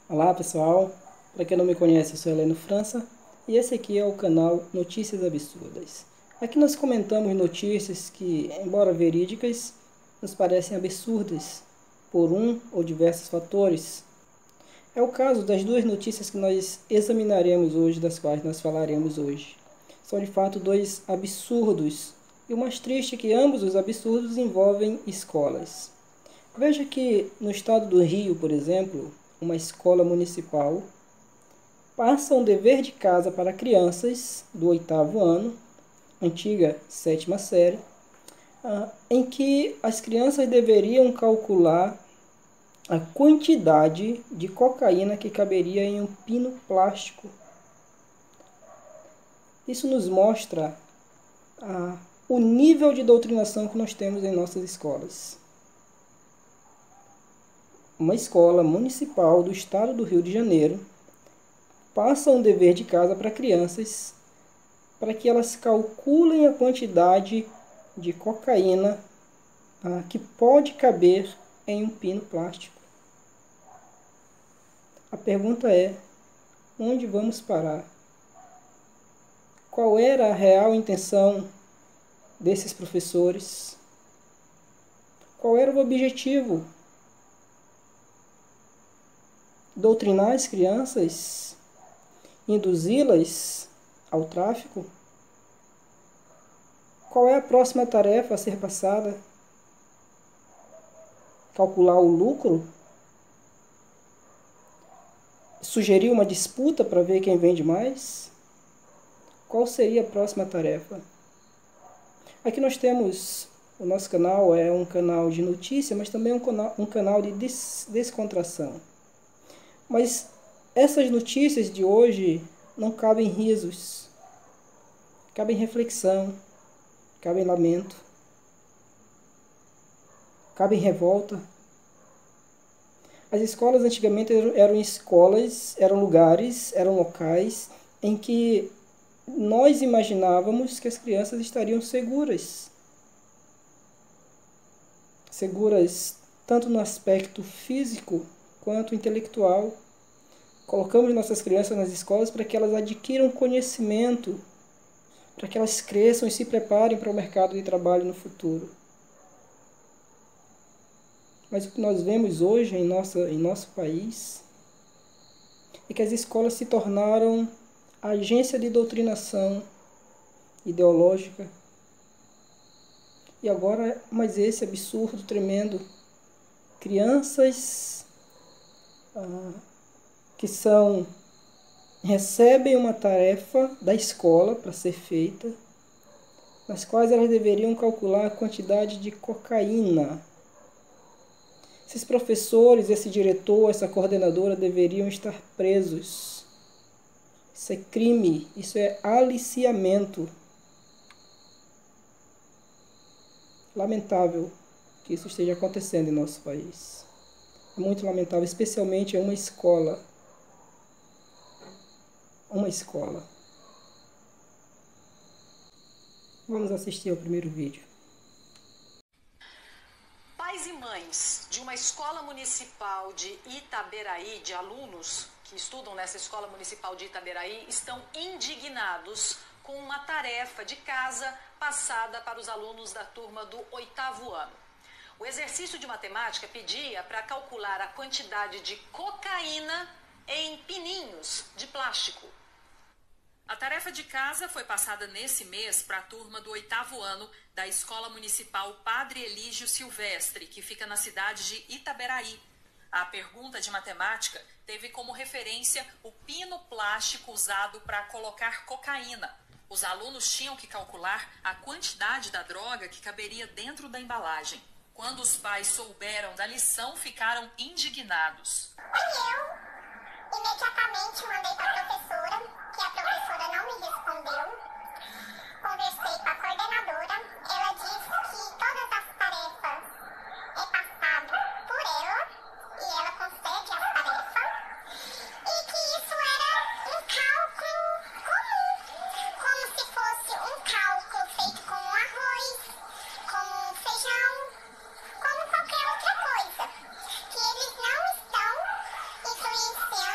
Olá pessoal, para quem não me conhece, eu sou Heleno França e esse aqui é o canal Notícias Absurdas. Aqui nós comentamos notícias que, embora verídicas, nos parecem absurdas por um ou diversos fatores. É o caso das duas notícias que nós examinaremos hoje, das quais nós falaremos hoje. São de fato dois absurdos, e o mais triste é que ambos os absurdos envolvem escolas. Veja que no estado do Rio, por exemplo, uma escola municipal passa um dever de casa para crianças do 8º ano, antiga 7ª série, em que as crianças deveriam calcular a quantidade de cocaína que caberia em um pino plástico. Isso nos mostra o nível de doutrinação que nós temos em nossas escolas. Uma escola municipal do estado do Rio de Janeiro passa um dever de casa para crianças para que elas calculem a quantidade de cocaína que pode caber em um pino plástico. A pergunta é: onde vamos parar? Qual era a real intenção desses professores? Qual era o objetivo? Doutrinar as crianças? Induzi-las ao tráfico? Qual é a próxima tarefa a ser passada? Calcular o lucro? Sugerir uma disputa para ver quem vende mais? Qual seria a próxima tarefa? Aqui nós temos, o nosso canal é um canal de notícia, mas também um canal de descontração. Mas essas notícias de hoje não cabem risos, cabem reflexão, cabem lamento, cabem revolta. As escolas antigamente eram lugares, eram locais em que nós imaginávamos que as crianças estariam seguras. Seguras tanto no aspecto físico quanto intelectual. Colocamos nossas crianças nas escolas para que elas adquiram conhecimento, para que elas cresçam e se preparem para o mercado de trabalho no futuro. Mas o que nós vemos hoje em nosso país é que as escolas se tornaram agência de doutrinação ideológica. E agora, mais esse absurdo tremendo, crianças que recebem uma tarefa da escola para ser feita, nas quais elas deveriam calcular a quantidade de cocaína. Esses professores, esse diretor, essa coordenadora deveriam estar presos. Isso é crime, isso é aliciamento. Lamentável que isso esteja acontecendo em nosso país. É muito lamentável, especialmente em uma escola. Uma escola. Vamos assistir ao primeiro vídeo. Pais e mães de uma escola municipal de Itaberaí, de alunos que estudam nessa escola municipal de Itaberaí, estão indignados com uma tarefa de casa passada para os alunos da turma do 8º ano. O exercício de matemática pedia para calcular a quantidade de cocaína em pininhos de plástico. A tarefa de casa foi passada nesse mês para a turma do 8º ano da Escola Municipal Padre Elígio Silvestre, que fica na cidade de Itaberaí. A pergunta de matemática teve como referência o pino plástico usado para colocar cocaína. Os alunos tinham que calcular a quantidade da droga que caberia dentro da embalagem. Quando os pais souberam da lição, ficaram indignados. Eu imediatamente mandei para a professora, que a professora não me respondeu. Conversei com a coordenadora, ela disse que todas as tarefas é passado por ela, e ela concede as tarefas, e que isso era um cálculo comum, como se fosse um cálculo feito com arroz, como feijão, como qualquer outra coisa, que eles não estão influenciando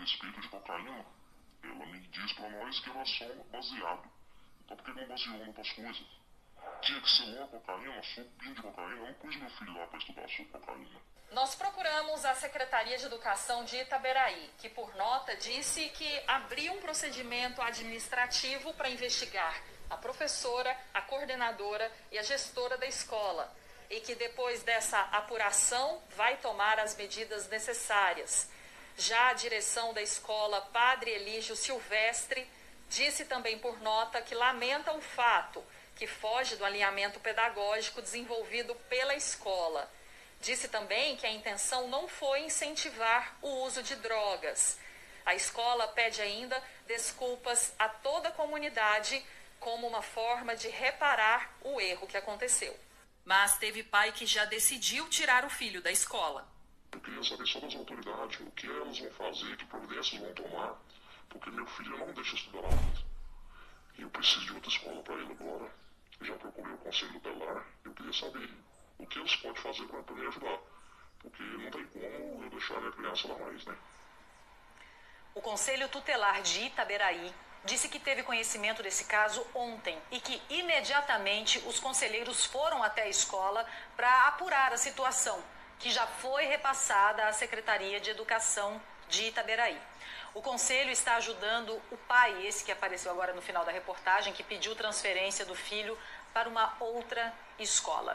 respeito de cocaína, ela me diz pra nós que era só baseado. Então por que não baseou em outras coisas? Tinha que ser uma cocaína, sopinho de cocaína. Eu não pus meu filho lá pra estudar sobre cocaína. Nós procuramos a Secretaria de Educação de Itaberaí, que por nota disse que abriu um procedimento administrativo para investigar a professora, a coordenadora e a gestora da escola, e que depois dessa apuração vai tomar as medidas necessárias. Já a direção da escola Padre Elígio Silvestre disse também por nota que lamenta o fato, que foge do alinhamento pedagógico desenvolvido pela escola. Disse também que a intenção não foi incentivar o uso de drogas. A escola pede ainda desculpas a toda a comunidade como uma forma de reparar o erro que aconteceu. Mas teve pai que já decidiu tirar o filho da escola. Eu queria saber só das autoridades, o que elas vão fazer, que providências vão tomar, porque meu filho não deixa estudar lá mais. E eu preciso de outra escola para ele agora. Eu já procurei o conselho tutelar, eu queria saber o que eles podem fazer para me ajudar, porque não tem como eu deixar a minha criança lá mais, né? O Conselho Tutelar de Itaberaí disse que teve conhecimento desse caso ontem e que imediatamente os conselheiros foram até a escola para apurar a situação, que já foi repassada à Secretaria de Educação de Itaberaí. O conselho está ajudando o pai, esse que apareceu agora no final da reportagem, que pediu transferência do filho para uma outra escola.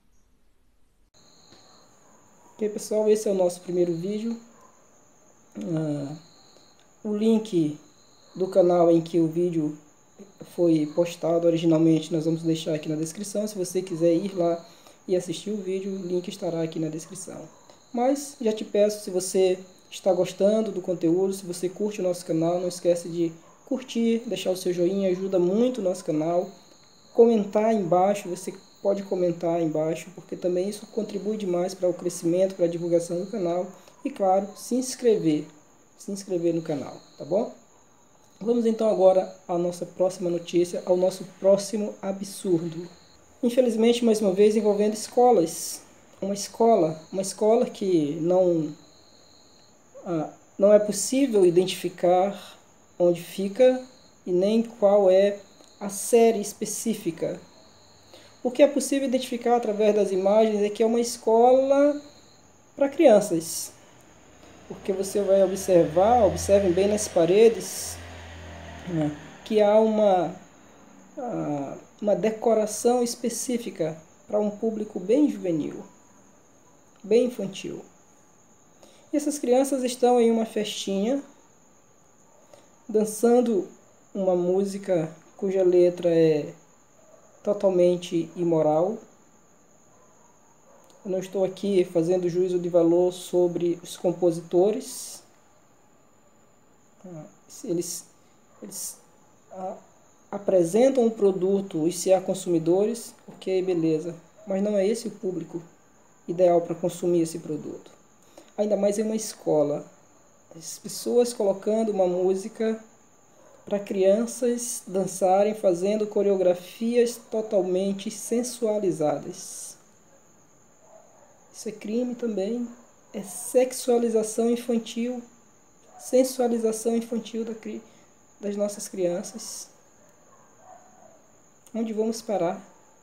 Ok, pessoal, esse é o nosso primeiro vídeo. O link do canal em que o vídeo foi postado originalmente nós vamos deixar aqui na descrição. Se você quiser ir lá e assistir o vídeo, o link estará aqui na descrição. Mas já te peço, se você está gostando do conteúdo, se você curte o nosso canal, não esquece de curtir, deixar o seu joinha, ajuda muito o nosso canal. Comentar aí embaixo, você pode comentar aí embaixo, porque também isso contribui demais para o crescimento, para a divulgação do canal. E claro, se inscrever no canal, tá bom? Vamos então agora à nossa próxima notícia, ao nosso próximo absurdo. Infelizmente, mais uma vez, envolvendo escolas. Uma escola que não é possível identificar onde fica e nem qual é a série específica. O que é possível identificar através das imagens é que é uma escola para crianças. Porque você vai observem bem nas paredes, que há uma decoração específica para um público bem juvenil, bem infantil. E essas crianças estão em uma festinha, dançando uma música cuja letra é totalmente imoral. Eu não estou aqui fazendo juízo de valor sobre os compositores. Eles apresentam um produto e se há consumidores, ok, beleza. Mas não é esse o público ideal para consumir esse produto. Ainda mais em uma escola. As pessoas colocando uma música para crianças dançarem, fazendo coreografias totalmente sensualizadas. Isso é crime também. É sexualização infantil, sensualização infantil das nossas crianças. Onde vamos parar?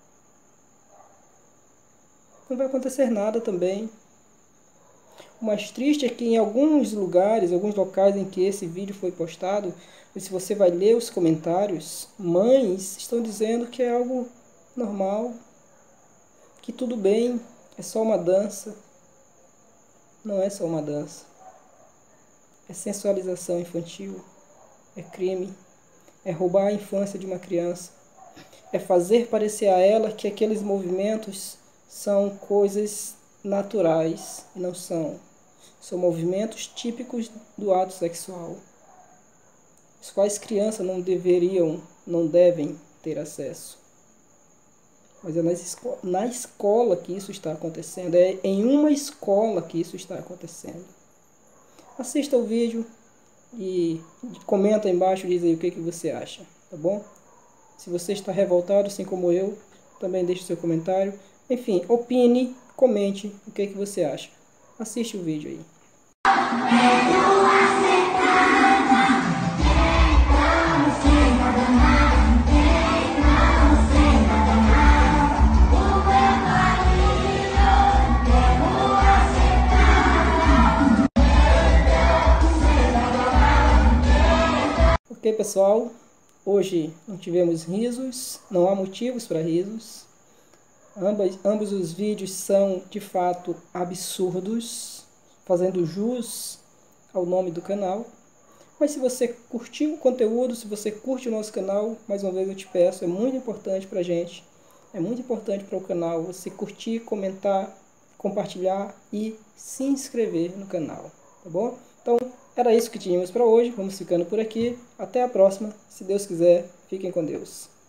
Não vai acontecer nada também. O mais triste é que em alguns locais em que esse vídeo foi postado, se você vai ler os comentários, mães estão dizendo que é algo normal, que tudo bem, é só uma dança. Não é só uma dança. É sensualização infantil, é crime, é roubar a infância de uma criança, é fazer parecer a ela que aqueles movimentos são coisas naturais, e não são. São movimentos típicos do ato sexual, os quais crianças não devem ter acesso. Mas é na escola que isso está acontecendo, é em uma escola que isso está acontecendo. Assista o vídeo e comenta aí embaixo, diz aí o que você acha, tá bom? Se você está revoltado, assim como eu, também deixe seu comentário. Enfim, opine, comente o que você acha. Assiste o vídeo aí. pessoal, hoje não tivemos risos, não há motivos para risos. Ambos os vídeos são de fato absurdos, fazendo jus ao nome do canal. Mas se você curtiu o conteúdo, se você curte o nosso canal, mais uma vez eu te peço, é muito importante para a gente, é muito importante para o canal você curtir, comentar, compartilhar e se inscrever no canal, tá bom? Então, era isso que tínhamos para hoje, vamos ficando por aqui, até a próxima, se Deus quiser, fiquem com Deus.